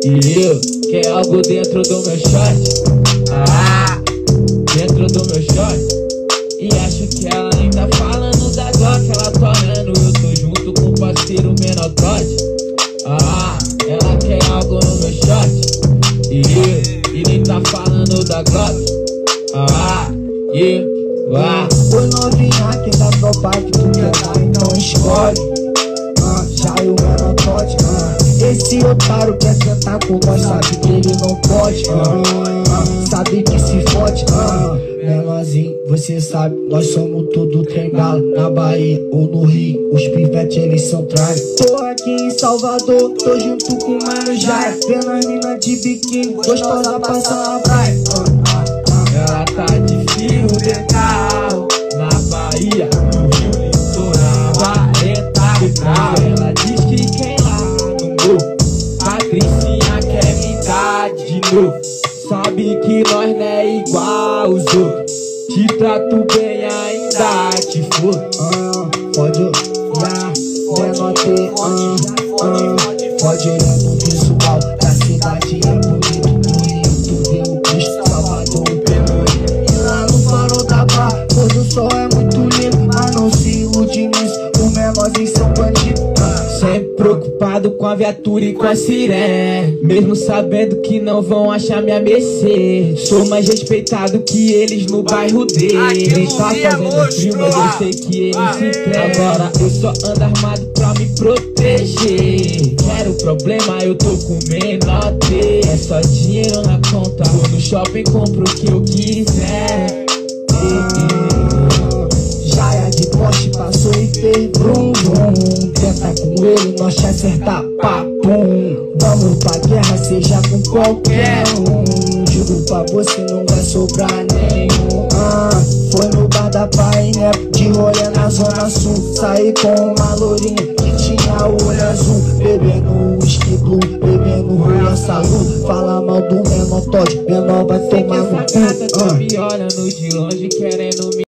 E eu quer algo dentro do meu short, dentro do meu short. E acho que ela nem tá falando da Glock, ela tá olhando. Eu tô junto com o parceiro menor Todd. Ela quer algo no meu short. E nem tá falando da Glock. Foi novinha que da tropa que tu quer dar, então escolhe. Já o menor Todd. Esse otário quer sentar com nós, sabe que ele não pode. Sabe que se fode. Menorzinho, você sabe, nós somos tudo trem bala. Na Bahia ou no Rio, os pivetes eles são trás. Tô aqui em Salvador, tô junto com o Mano Jair, vendo as minas de biquíni, gostosa passando na praia. Ela tá de fio dental na Bahia, no Rio litoral, 40 graus. Ela diz que quem lá no morro, Patricinha quer me dar de novo. Sabe que nós não é igual os outros, te trato bem ainda te for. Pode olhar, menor ter pode olhar no visual da cidade, é bonito. No Rio tu vê o Cristo, Salvador, o Pelourinho. E lá no farol da barra, pôr do sol é muito lindo, mas não se ilude nisso, os menorzinhos são bandidos. Sempre preocupado com a viatura e com a sirene, mesmo sabendo que não vão achar minha Mercedes. Sou mais respeitado que eles no bairro deles. Nem tá fazendo frio, mas eu sei que eles se tremem. Agora eu só ando armado pra me proteger. Quero problema, eu tô com menor D. É só dinheiro na conta, vou no shopping, compro o que eu quiser. Jaia de Porsche passou e fez brum brum. Tenta com ele, nós te acertar papum. Vamos pra guerra, seja com qualquer um. Juro pra você, não vai sobrar nenhum. Foi no bar da Painel, de rolê na zona sul. Saí com uma lourinha que tinha o olho azul, bebendo whisky blue, bebendo Royal Salud. Fala mal do menor Todd, menor vai tomar no cu. Me olhando de longe querendo me